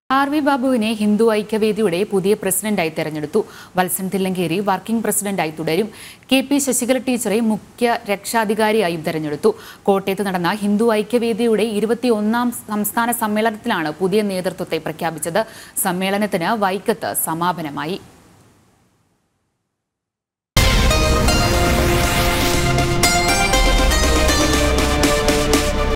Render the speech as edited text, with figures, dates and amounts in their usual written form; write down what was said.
ആർ.വി. ബാബുവിനെ ഹിന്ദു ഐക്യവേദിയുടെ പുതിയ പ്രസിഡന്റായി തെരഞ്ഞെടുത്തു. വത്സൻ തില്ലങ്കേരി വർക്കിംഗ് പ്രസിഡന്റായി തുടരും. കെ.പി. ശശികല ടീച്ചറെ മുഖ്യ രക്ഷാധികാരിയായും തെരഞ്ഞെടുത്തു. കോട്ടയത്ത് നടന്ന ഹിന്ദു ഐക്യവേദിയുടെ 21ാം സംസ്ഥാന സമ്മേളനത്തിലാണ് പുതിയ നേതൃത്വത്തെ പ്രഖ്യാപിച്ചത്. സമ്മേളനത്തിന് വൈക്കത്ത് സമാപനമായി.